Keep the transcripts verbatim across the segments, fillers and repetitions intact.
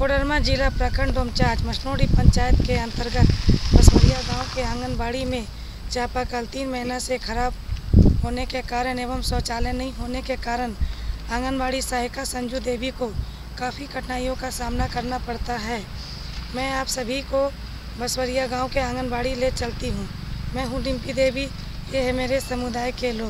कोडरमा जिला प्रखंड डोमचांच मसनोडी पंचायत के अंतर्गत बसवरिया गांव के आंगनबाड़ी में चापाकल तीन महीना से खराब होने के कारण एवं शौचालय नहीं होने के कारण आंगनबाड़ी सहायिका संजू देवी को काफ़ी कठिनाइयों का सामना करना पड़ता है। मैं आप सभी को बसवरिया गांव के आंगनबाड़ी ले चलती हूं। मैं हूं डिम्पी देवी, ये है मेरे समुदाय के लोग।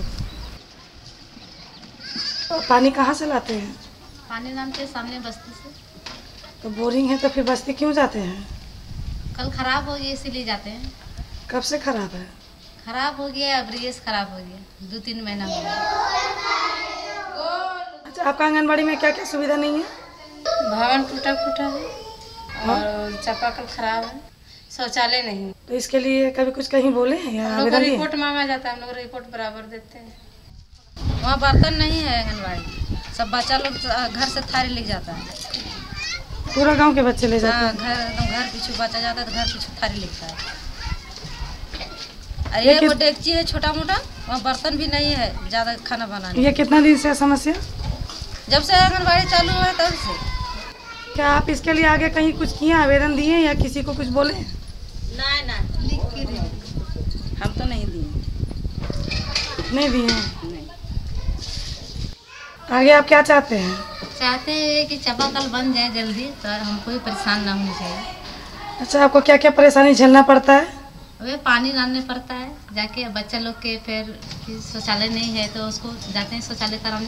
तो पानी कहाँ से लाते हैं? पानी नाम के सामने बस्ती से। तो बोरिंग है तो फिर बस्ती क्यों जाते हैं? कल खराब हो गया इसीलिए जाते हैं। कब से खराब है? खराब हो गया, अब रेस खराब हो गया, दो तीन महीना हो गया। अच्छा, आपका आंगनबाड़ी में क्या क्या सुविधा नहीं है? भवन टूटा फूटा है और चापाकल खराब है, शौचालय नहीं। तो इसके लिए कभी कुछ कहीं बोले हैं या हम लोग रिपोर्ट मांगा जाता है, हम लोग रिपोर्ट बराबर देते हैं। वहाँ बर्तन नहीं है आंगनबाड़ी, सब बच्चा लोग घर से थारी ले जाता है। पूरा गांव के बच्चे ले जाते हैं? हाँ, घर एकदम घर पीछू बच्चा जाता है तो घर पीछू थारी लेता है। अरे वो डेगची है छोटा मोटा, वहाँ बर्तन भी नहीं है ज़्यादा खाना बनाने। ये कितना दिन से समस्या? जब से आंगनबाड़ी चालू हुआ है तब से। क्या आप इसके लिए आगे कहीं कुछ किए, आवेदन दिए या किसी को कुछ बोले? नहीं नहीं, लिख के दिए। हम तो नहीं दिए। नहीं दिए? आगे आप क्या चाहते हैं? चाहते हैं कि चापाकल बन जाए जल्दी, तो हमको भी परेशान ना होना चाहिए। अच्छा, आपको क्या क्या परेशानी झेलना पड़ता है? वे पानी डालने पड़ता है जाके बच्चा लोग के, फिर शौचालय नहीं है तो उसको जाते हैं शौचालय कराने।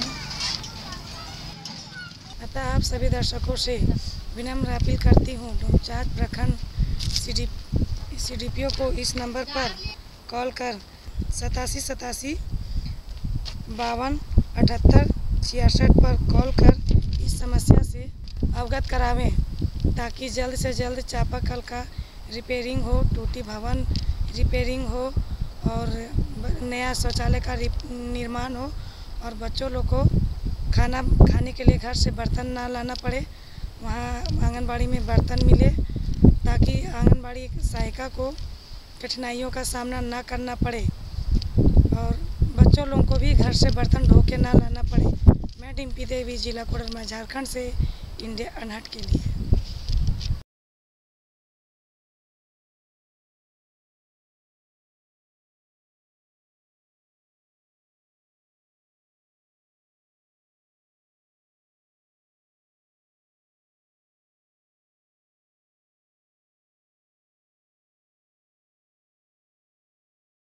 अतः आप सभी दर्शकों से विनम्र अपील करती हूँ, डोमचांच प्रखंड C D C D P O को इस नंबर पर कॉल कर सतासी सतासी बावन अठहत्तर छियासठ पर कॉल कर इस समस्या से अवगत करावें, ताकि जल्द से जल्द चापाकल का रिपेयरिंग हो, टूटी भवन रिपेयरिंग हो और नया शौचालय का निर्माण हो और बच्चों लोग को खाना खाने के लिए घर से बर्तन ना लाना पड़े, वहाँ आंगनबाड़ी में बर्तन मिले, ताकि आंगनबाड़ी सहायिका को कठिनाइयों का सामना ना करना पड़े और बच्चों लोगों को भी घर से बर्तन ढो के ना लाना पड़े। मैं डिम्पी देवी, जिला कोडरमा, झारखंड से इंडिया अनहर्ड के लिए।